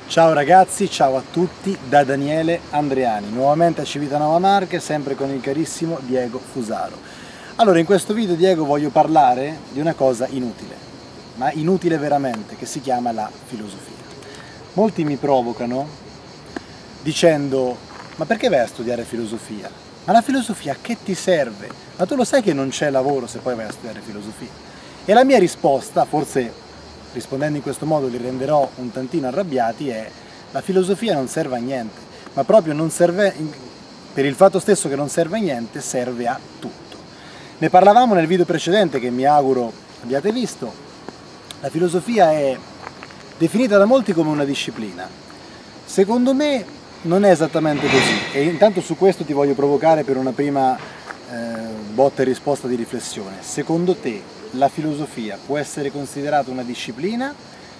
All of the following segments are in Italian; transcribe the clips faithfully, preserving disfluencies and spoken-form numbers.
Ciao ragazzi, ciao a tutti da Daniele Andreani, nuovamente a Civitanova Marche, sempre con il carissimo Diego Fusaro. Allora, in questo video, Diego, voglio parlare di una cosa inutile, ma inutile veramente, che si chiama la filosofia. Molti mi provocano dicendo: ma perché vai a studiare filosofia? Ma la filosofia a che ti serve? Ma tu lo sai che non c'è lavoro se poi vai a studiare filosofia? E la mia risposta, forse rispondendo in questo modo li renderò un tantino arrabbiati, è: la filosofia non serve a niente, ma proprio non serve, per il fatto stesso che non serve a niente, serve a tutto. Ne parlavamo nel video precedente che mi auguro abbiate visto. La filosofia è definita da molti come una disciplina. Secondo me non è esattamente così, e intanto su questo ti voglio provocare per una prima eh, botta e risposta di riflessione. Secondo te la filosofia può essere considerata una disciplina,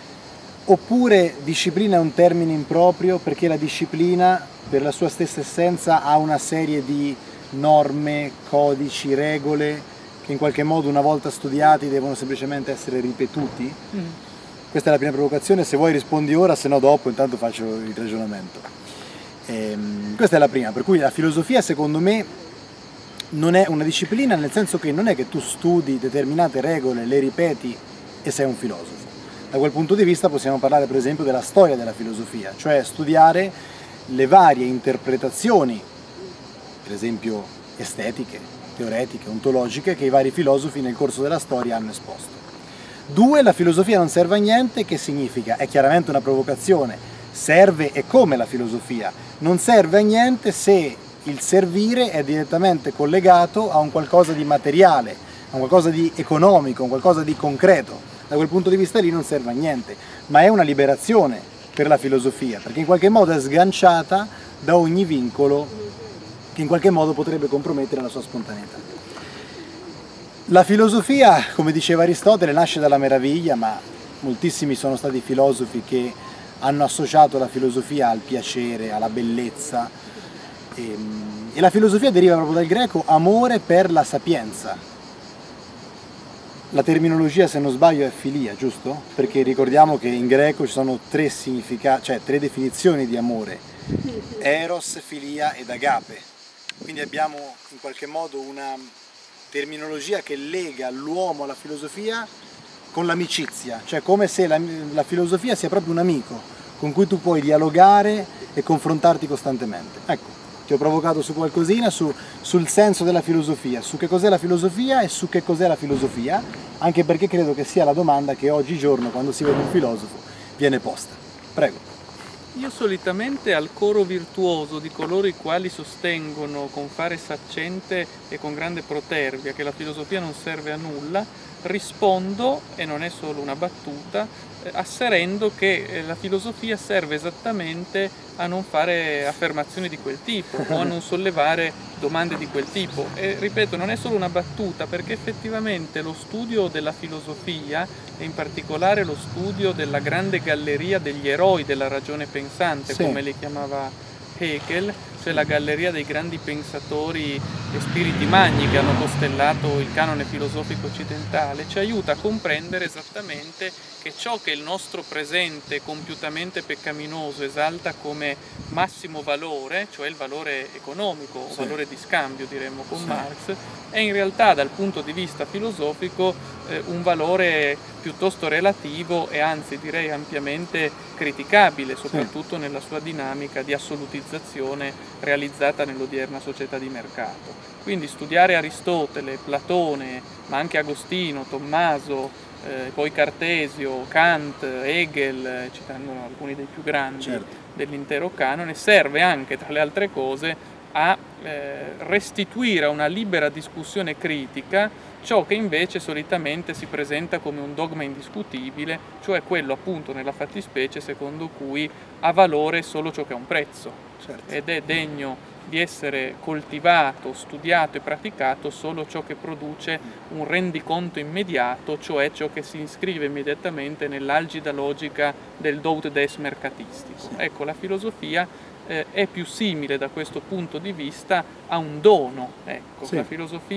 oppure disciplina è un termine improprio perché la disciplina per la sua stessa essenza ha una serie di norme, codici, regole che in qualche modo una volta studiati devono semplicemente essere ripetuti? Mm. Questa è la prima provocazione, se vuoi rispondi ora, se no dopo, intanto faccio il ragionamento. Ehm, questa è la prima, per cui la filosofia secondo me non è una disciplina, nel senso che non è che tu studi determinate regole, le ripeti e sei un filosofo. Da quel punto di vista possiamo parlare per esempio della storia della filosofia, cioè studiare le varie interpretazioni, per esempio estetiche, teoretiche, ontologiche, che i vari filosofi nel corso della storia hanno esposto. Due, la filosofia non serve a niente, che significa? È chiaramente una provocazione, serve e come la filosofia, non serve a niente se il servire è direttamente collegato a un qualcosa di materiale, a un qualcosa di economico, a un qualcosa di concreto. Da quel punto di vista lì non serve a niente, ma è una liberazione per la filosofia, perché in qualche modo è sganciata da ogni vincolo che in qualche modo potrebbe compromettere la sua spontaneità. La filosofia, come diceva Aristotele, nasce dalla meraviglia, ma moltissimi sono stati i filosofi che hanno associato la filosofia al piacere, alla bellezza. E la filosofia deriva proprio dal greco amore per la sapienza. La terminologia, se non sbaglio, è filia, giusto? Perché ricordiamo che in greco ci sono tre significati, cioè tre definizioni di amore: eros, filia ed agape. Quindi abbiamo in qualche modo una terminologia che lega l'uomo alla filosofia con l'amicizia, cioè come se la, la filosofia sia proprio un amico con cui tu puoi dialogare e confrontarti costantemente. Ecco. Ti ho provocato su qualcosina, su, sul senso della filosofia, su che cos'è la filosofia e su che cos'è la filosofia, anche perché credo che sia la domanda che oggigiorno, quando si vede un filosofo, viene posta. Prego. Io solitamente al coro virtuoso di coloro i quali sostengono con fare saccente e con grande protervia che la filosofia non serve a nulla, rispondo, e non è solo una battuta, eh, asserendo che eh, la filosofia serve esattamente a non fare affermazioni di quel tipo o a non sollevare domande di quel tipo. E ripeto, non è solo una battuta, perché effettivamente lo studio della filosofia, e in particolare lo studio della grande galleria degli eroi della ragione pensante, sì, come li chiamava Hegel, cioè la galleria dei grandi pensatori e spiriti magni che hanno costellato il canone filosofico occidentale, ci aiuta a comprendere esattamente che ciò che il nostro presente compiutamente peccaminoso esalta come massimo valore, cioè il valore economico, o sì, valore di scambio diremmo con sì, Marx, è in realtà dal punto di vista filosofico eh, un valore piuttosto relativo e anzi direi ampiamente criticabile, soprattutto sì, nella sua dinamica di assolutizzazione realizzata nell'odierna società di mercato. Quindi studiare Aristotele, Platone, ma anche Agostino, Tommaso, eh, poi Cartesio, Kant, Hegel, eh, citando alcuni dei più grandi, certo, dell'intero canone, serve anche, tra le altre cose, a eh, restituire a una libera discussione critica ciò che invece solitamente si presenta come un dogma indiscutibile, cioè quello appunto nella fattispecie secondo cui ha valore solo ciò che ha un prezzo, certo, ed è degno di essere coltivato, studiato e praticato solo ciò che produce un rendiconto immediato, cioè ciò che si iscrive immediatamente nell'algida logica del do ut des mercatistico. Sì. Ecco, la filosofia è più simile da questo punto di vista a un dono. Ecco, sì, la filosofia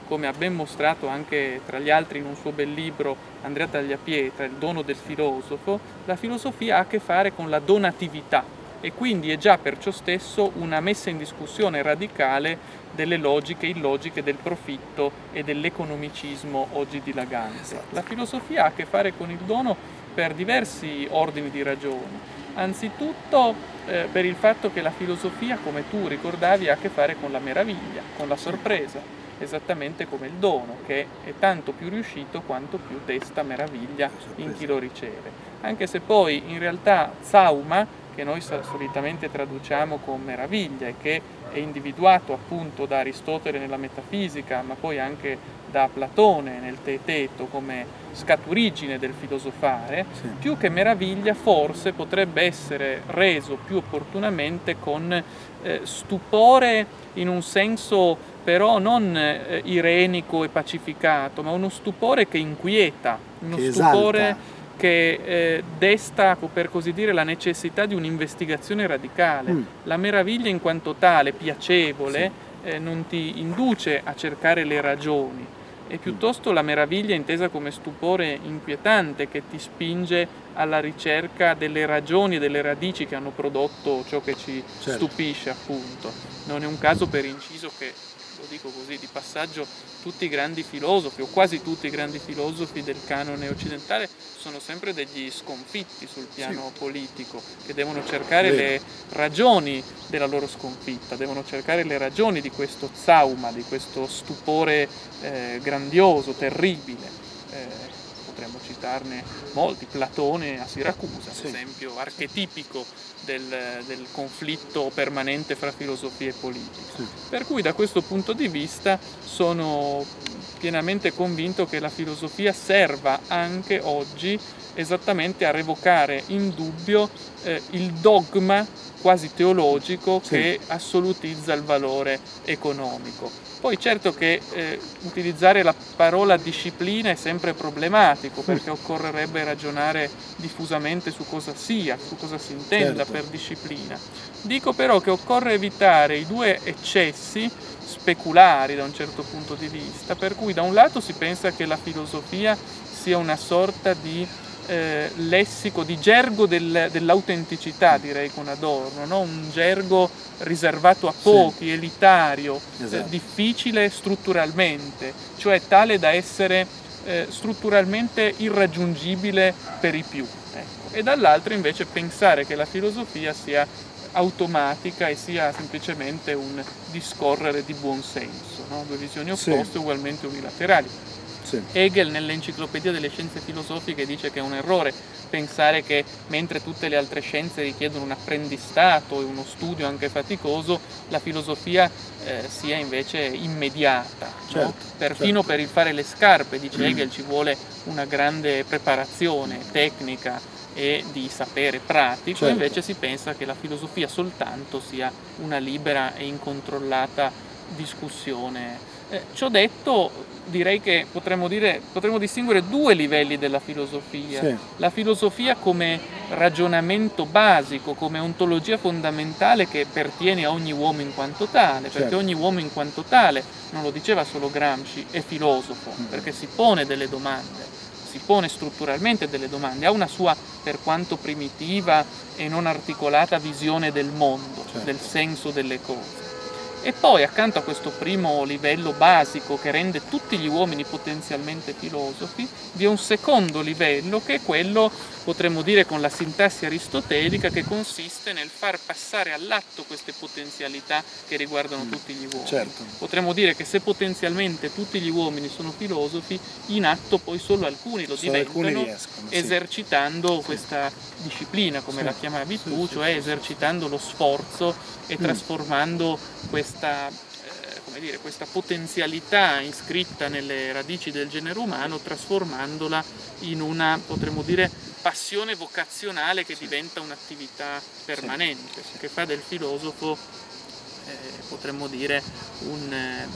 come ha ben mostrato anche tra gli altri in un suo bel libro Andrea Tagliapietra, Il dono del filosofo, la filosofia ha a che fare con la donatività e quindi è già per ciò stesso una messa in discussione radicale delle logiche illogiche del profitto e dell'economicismo oggi dilagante. La filosofia ha a che fare con il dono per diversi ordini di ragioni. Anzitutto eh, per il fatto che la filosofia, come tu ricordavi, ha a che fare con la meraviglia, con la sorpresa, esattamente come il dono, che è tanto più riuscito quanto più desta meraviglia in chi lo riceve. Anche se poi in realtà zauma, che noi solitamente traduciamo con meraviglia e che è individuato appunto da Aristotele nella metafisica, ma poi anche da Platone nel Teeteto come scaturigine del filosofare, sì. Più che meraviglia forse potrebbe essere reso più opportunamente con eh, stupore in un senso però non eh, irenico e pacificato, ma uno stupore che inquieta, uno che stupore esalta. che eh, desta, per così dire, la necessità di un'investigazione radicale. Mm. La meraviglia in quanto tale, piacevole, sì. eh, non ti induce a cercare le ragioni, è piuttosto la meraviglia intesa come stupore inquietante che ti spinge alla ricerca delle ragioni e delle radici che hanno prodotto ciò che ci certo. stupisce, appunto. Non è un caso, per inciso, che, lo dico così di passaggio, tutti i grandi filosofi, o quasi tutti i grandi filosofi del canone occidentale, sono sempre degli sconfitti sul piano sì. politico, che devono cercare Vero. le ragioni della loro sconfitta, devono cercare le ragioni di questo zauma, di questo stupore eh, grandioso, terribile. Eh, potremmo citarne molti, Platone a Siracusa, ad sì. esempio, archetipico del, del conflitto permanente fra filosofia e politica. Sì. Per cui da questo punto di vista sono pienamente convinto che la filosofia serva anche oggi esattamente a revocare in dubbio eh, il dogma quasi teologico sì. che assolutizza il valore economico. Poi certo che eh, utilizzare la parola disciplina è sempre problematico, perché occorrerebbe ragionare diffusamente su cosa sia, su cosa si intenda certo. per disciplina. Dico però che occorre evitare i due eccessi speculari da un certo punto di vista, per cui da un lato si pensa che la filosofia sia una sorta di eh, lessico, di gergo del, dell'autenticità, direi con Adorno, no? Un gergo riservato a pochi, sì. elitario, esatto. eh, difficile strutturalmente, cioè tale da essere eh, strutturalmente irraggiungibile per i più. Ecco. E dall'altro invece pensare che la filosofia sia automatica e sia semplicemente un discorrere di buon senso, no? Due visioni opposte sì. ugualmente unilaterali. Sì. Hegel nell'Enciclopedia delle Scienze Filosofiche dice che è un errore pensare che mentre tutte le altre scienze richiedono un apprendistato e uno studio anche faticoso, la filosofia eh, sia invece immediata. Certo, no? Perfino certo. per il fare le scarpe, dice mm. Hegel, ci vuole una grande preparazione tecnica e di sapere pratico, certo. invece si pensa che la filosofia soltanto sia una libera e incontrollata discussione. Eh, ciò detto, direi che potremmo, dire, potremmo distinguere due livelli della filosofia. Sì. La filosofia come ragionamento basico, come ontologia fondamentale che pertiene a ogni uomo in quanto tale, certo. perché ogni uomo in quanto tale, non lo diceva solo Gramsci, è filosofo, mm. perché si pone delle domande. Si pone strutturalmente delle domande, ha una sua, per quanto primitiva e non articolata, visione del mondo, certo. del senso delle cose. E poi accanto a questo primo livello basico che rende tutti gli uomini potenzialmente filosofi, vi è un secondo livello che è quello, potremmo dire con la sintassi aristotelica, che consiste nel far passare all'atto queste potenzialità che riguardano mm. tutti gli uomini. Certo. Potremmo dire che se potenzialmente tutti gli uomini sono filosofi, in atto poi solo alcuni lo solo diventano, alcuni riescono, sì. esercitando sì. questa disciplina, come sì. la chiamavi tu, sì, cioè sì, esercitando sì. lo sforzo e mm. trasformando questa, eh, come dire, questa potenzialità iscritta nelle radici del genere umano, trasformandola in una, potremmo dire, passione vocazionale che diventa un'attività permanente, sì. che fa del filosofo, eh, potremmo dire, un, eh,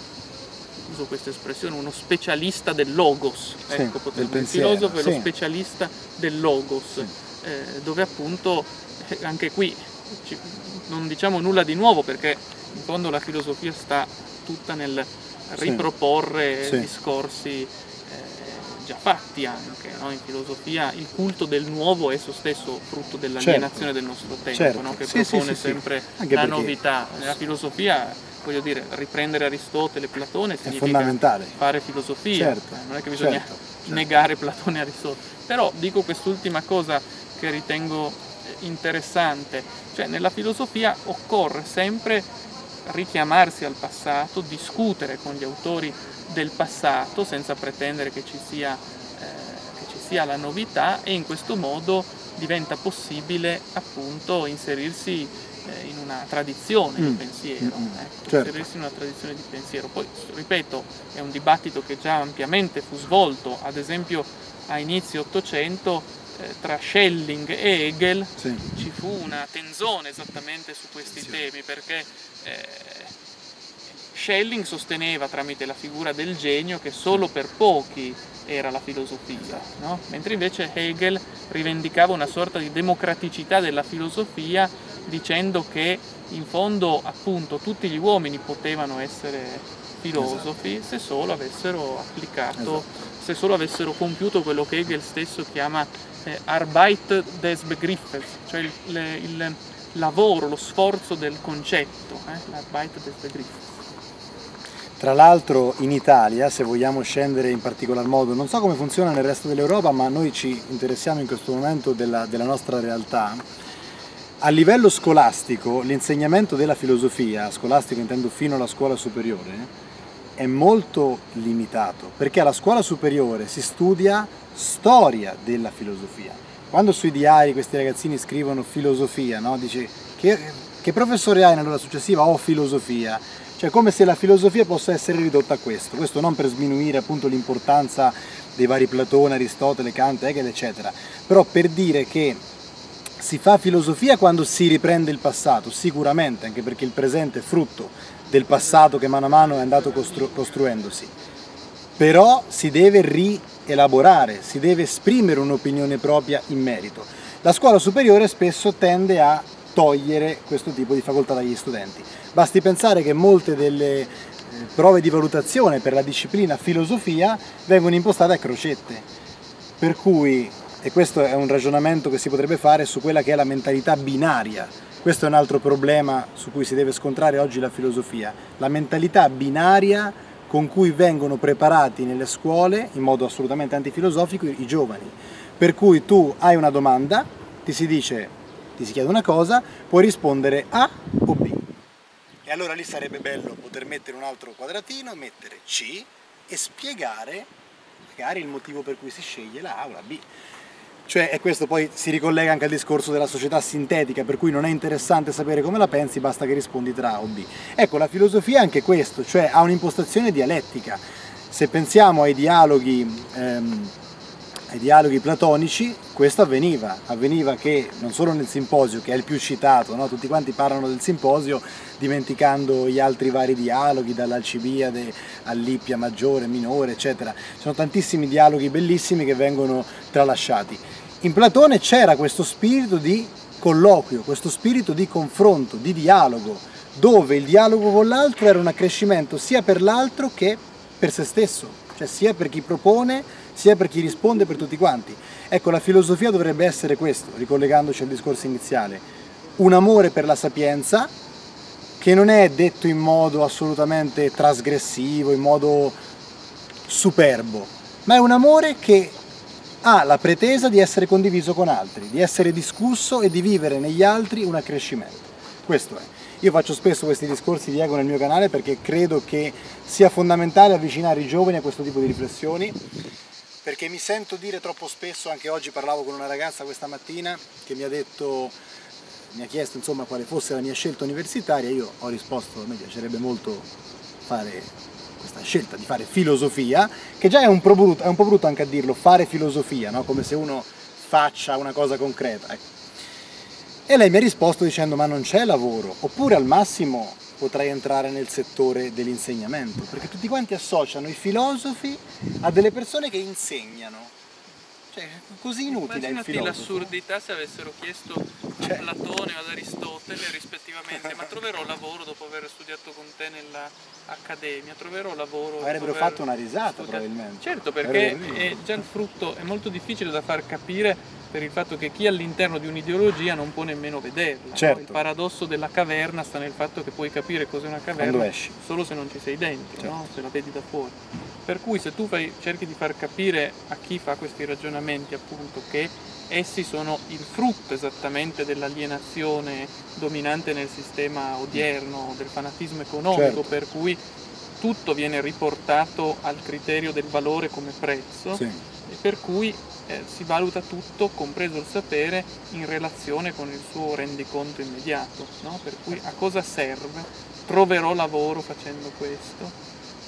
uso questa espressione, uno specialista del logos. Sì, ecco, potremmo, il filosofo è sì. lo specialista del logos, sì. eh, dove appunto, eh, anche qui, ci, non diciamo nulla di nuovo, perché in fondo la filosofia sta tutta nel riproporre sì. discorsi eh, già fatti anche, no? In filosofia il culto del nuovo è esso stesso frutto dell'alienazione certo. del nostro tempo, certo. no? Che sì, propone sì, sì, sempre sì. la perché... novità. Nella filosofia, voglio dire, riprendere Aristotele e Platone è significa fondamentale. fare filosofia, Certo, non è che bisogna certo, certo. negare Platone e Aristotele. Però dico quest'ultima cosa che ritengo interessante, cioè nella filosofia occorre sempre richiamarsi al passato, discutere con gli autori del passato senza pretendere che ci sia, eh, che ci sia la novità, e in questo modo diventa possibile appunto inserirsi eh, in una tradizione mm. di pensiero, mm. ecco, certo. inserirsi in una tradizione di pensiero. Poi, ripeto, è un dibattito che già ampiamente fu svolto, ad esempio a inizio Ottocento, eh, tra Schelling e Hegel sì. ci fu una tenzone esattamente su questi sì. temi, perché eh, Schelling sosteneva tramite la figura del genio che solo per pochi era la filosofia, no? Mentre invece Hegel rivendicava una sorta di democraticità della filosofia, dicendo che in fondo appunto tutti gli uomini potevano essere filosofi esatto. se solo avessero applicato, esatto. se solo avessero compiuto quello che Hegel stesso chiama eh, Arbeit des Begriffes, cioè il, le, il lavoro, lo sforzo del concetto, eh? l'Arbeit des Begriffes. Tra l'altro in Italia, se vogliamo scendere in particolar modo, non so come funziona nel resto dell'Europa, ma noi ci interessiamo in questo momento della, della nostra realtà, a livello scolastico l'insegnamento della filosofia, scolastico intendo fino alla scuola superiore, è molto limitato, perché alla scuola superiore si studia storia della filosofia. Quando sui diari questi ragazzini scrivono filosofia, no? Dice che, che professore hai nell'ora successiva? Oh, filosofia. Cioè come se la filosofia possa essere ridotta a questo, questo non per sminuire appunto l'importanza dei vari Platone, Aristotele, Kant, Hegel eccetera, però per dire che si fa filosofia quando si riprende il passato, sicuramente, anche perché il presente è frutto del passato che mano a mano è andato costru- costruendosi, però si deve rielaborare, si deve esprimere un'opinione propria in merito. La scuola superiore spesso tende a togliere questo tipo di facoltà dagli studenti. Basti pensare che molte delle prove di valutazione per la disciplina filosofia vengono impostate a crocette, per cui, e questo è un ragionamento che si potrebbe fare su quella che è la mentalità binaria, questo è un altro problema su cui si deve scontrare oggi la filosofia, la mentalità binaria con cui vengono preparati nelle scuole, in modo assolutamente antifilosofico, i giovani, per cui tu hai una domanda, ti si dice, ti si chiede una cosa, puoi rispondere A o B. E allora lì sarebbe bello poter mettere un altro quadratino, mettere C e spiegare magari il motivo per cui si sceglie la A o la B. Cioè, e questo poi si ricollega anche al discorso della società sintetica, per cui non è interessante sapere come la pensi, basta che rispondi tra A o B. Ecco, la filosofia è anche questo, cioè ha un'impostazione dialettica. Se pensiamo ai dialoghi... Ehm, ai dialoghi platonici, questo avveniva, avveniva che non solo nel simposio, che è il più citato, no? Tutti quanti parlano del simposio dimenticando gli altri vari dialoghi, dall'Alcibiade all'Ippia maggiore, minore, eccetera. Ci sono tantissimi dialoghi bellissimi che vengono tralasciati. In Platone c'era questo spirito di colloquio, questo spirito di confronto, di dialogo, dove il dialogo con l'altro era un accrescimento sia per l'altro che per se stesso, cioè sia per chi propone sia per chi risponde, per tutti quanti. Ecco, la filosofia dovrebbe essere questo, ricollegandoci al discorso iniziale, un amore per la sapienza che non è detto in modo assolutamente trasgressivo, in modo superbo, ma è un amore che ha la pretesa di essere condiviso con altri, di essere discusso e di vivere negli altri un accrescimento. Questo è. Io faccio spesso questi discorsi di ego nel mio canale perché credo che sia fondamentale avvicinare i giovani a questo tipo di riflessioni, perché mi sento dire troppo spesso, anche oggi parlavo con una ragazza questa mattina che mi ha detto, mi ha chiesto insomma quale fosse la mia scelta universitaria, io ho risposto, a me piacerebbe molto fare questa scelta di fare filosofia, che già è un po' brutto, è un po' brutto anche a dirlo, fare filosofia, no? Come se uno faccia una cosa concreta. Ecco. E lei mi ha risposto dicendo ma non c'è lavoro, oppure al massimo potrai entrare nel settore dell'insegnamento, perché tutti quanti associano i filosofi a delle persone che insegnano. Cioè, così inutile è il Immaginati filosofo. l'assurdità se avessero chiesto a Cioè. Platone o ad Aristotele rispettivamente, ma troverò lavoro dopo aver studiato con te nella accademia, troverò lavoro. Avrebbero dopo aver fatto una risata studiato. probabilmente. Certo, perché Avrebbero è già il frutto, è molto difficile da far capire per il fatto che chi è all'interno di un'ideologia non può nemmeno vederla. Certo. No? Il paradosso della caverna sta nel fatto che puoi capire cos'è una caverna Quando esci. solo se non ci sei dentro, Certo. no? Se la vedi da fuori. Per cui se tu fai, cerchi di far capire a chi fa questi ragionamenti appunto che essi sono il frutto esattamente dell'alienazione dominante nel sistema odierno, del fanatismo economico, Certo. per cui tutto viene riportato al criterio del valore come prezzo, Sì. e per cui eh, si valuta tutto, compreso il sapere, in relazione con il suo rendiconto immediato, no? Per cui a cosa serve? Troverò lavoro facendo questo?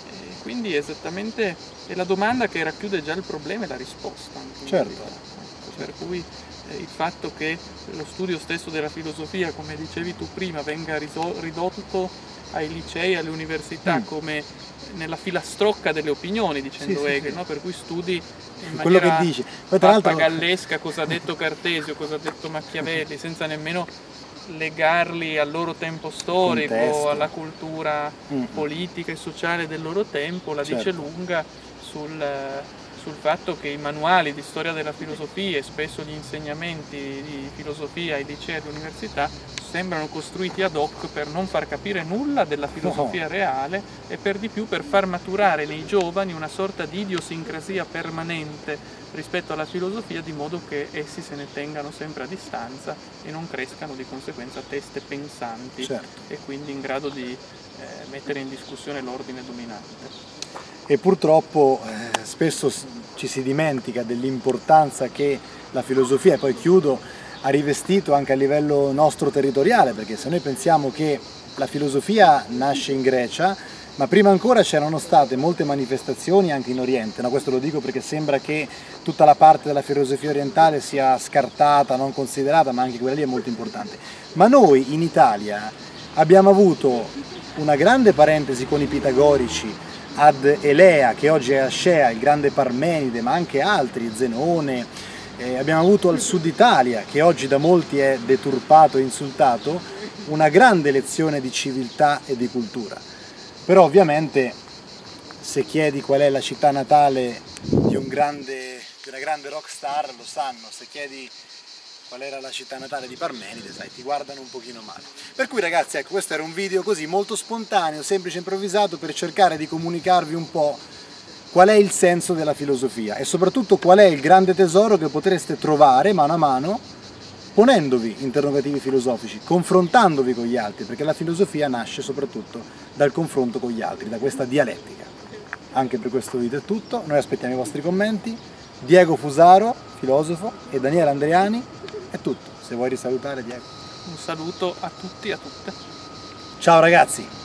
E quindi esattamente è la domanda che racchiude già il problema e la risposta anche in Certo. verità. Ecco, per cui eh, il fatto che lo studio stesso della filosofia, come dicevi tu prima, venga risol- ridotto ai licei e alle università Mm. come nella filastrocca delle opinioni, dicendo Sì, sì, Hegel, sì. no? Per cui studi in Quello maniera che dici. Poi tra l'altro pappagallesca cosa ha detto Cartesio, cosa ha detto Machiavelli, senza nemmeno legarli al loro tempo storico, Contesto. alla cultura Mm. politica e sociale del loro tempo, la dice Certo. lunga sul, sul fatto che i manuali di storia della filosofia e spesso gli insegnamenti di filosofia ai licei e all'università sembrano costruiti ad hoc per non far capire nulla della filosofia reale e per di più per far maturare nei giovani una sorta di idiosincrasia permanente rispetto alla filosofia, di modo che essi se ne tengano sempre a distanza e non crescano di conseguenza teste pensanti Certo. e quindi in grado di eh, mettere in discussione l'ordine dominante. E purtroppo eh, spesso s- ci si dimentica dell'importanza che la filosofia, e poi chiudo, ha rivestito anche a livello nostro territoriale, perché se noi pensiamo che la filosofia nasce in Grecia, ma prima ancora c'erano state molte manifestazioni anche in Oriente, no? Questo lo dico perché sembra che tutta la parte della filosofia orientale sia scartata, non considerata, ma anche quella lì è molto importante. Ma noi in Italia abbiamo avuto una grande parentesi con i pitagorici, ad Elea, che oggi è Ascea, il grande Parmenide, ma anche altri, Zenone. Eh, abbiamo avuto al sud Italia, che oggi da molti è deturpato e insultato, una grande lezione di civiltà e di cultura. Però ovviamente se chiedi qual è la città natale di, un grande, di una grande rock star lo sanno, se chiedi qual era la città natale di Parmenide, sai, ti guardano un pochino male. Per cui ragazzi, ecco, questo era un video così molto spontaneo, semplice, improvvisato, per cercare di comunicarvi un po' qual è il senso della filosofia e soprattutto qual è il grande tesoro che potreste trovare mano a mano ponendovi interrogativi filosofici, confrontandovi con gli altri, perché la filosofia nasce soprattutto dal confronto con gli altri, da questa dialettica. Anche per questo video è tutto, noi aspettiamo i vostri commenti. Diego Fusaro, filosofo, e Daniele Andreani, è tutto. Se vuoi risalutare, Diego. Un saluto a tutti e a tutte. Ciao ragazzi!